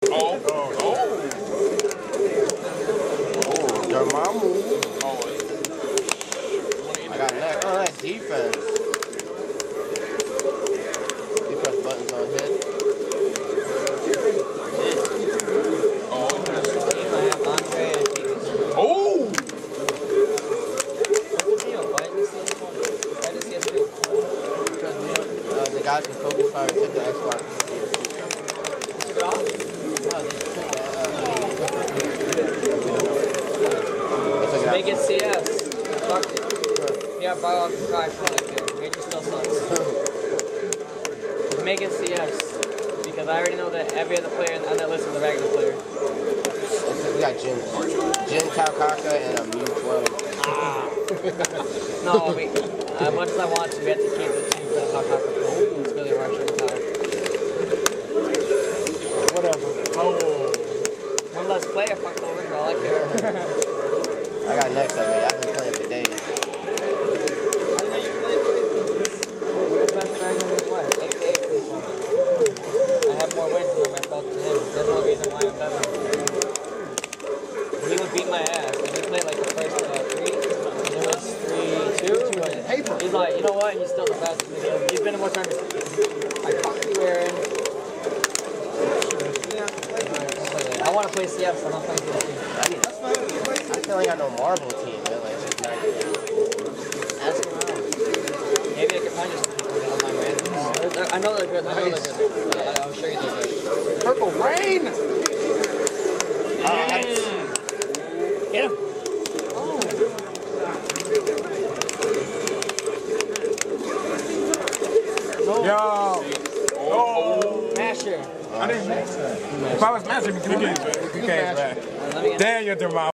Oh, Dormammu. oh. I got that. Oh, that defense. Defense buttons on hit. Oh. The guys from Focus Fire took the Xbox. Make it CS. Fuck it. Yeah, buy off the guy for like it. Major still sucks. Make it CS. Because I already know that every other player on that list is a regular player. We got Jin Taukaka and a Mew 12. No, wait. As much as I want to, we have to keep the team for the Taukaka. It's really rushing time. Whatever. Oh. One less player, fuck over, all I care. I got next already. I've been playing for days. I know you play best friend in his life. I have more wins than myself to him. There's no reason why I'm better. He would beat my ass. If we played like the first 3, it was 3-2. He's like, you know what? He's still the best. He's been in more tournaments. Like, fuck you, Aaron. I want to play CS, so I'm not playing CS. I feel like I know Marble team, man. Like, it's not good. Ask him out. Maybe I can find you some people that don't mind randoms. I know they're good. I'll show you they're good. Purple rain! Get him. Yo! Oh! Masher. I didn't master. If I was master, we could have been. Damn, you're the